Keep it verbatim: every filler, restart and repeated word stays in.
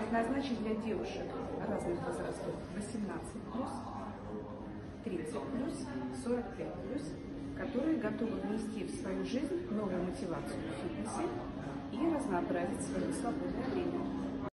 предназначен для девушек разных возрастов восемнадцать плюс, тридцать плюс, сорок пять плюс, которые готовы внести в свою жизнь новую мотивацию в фитнесе и разнообразить свое свободное время.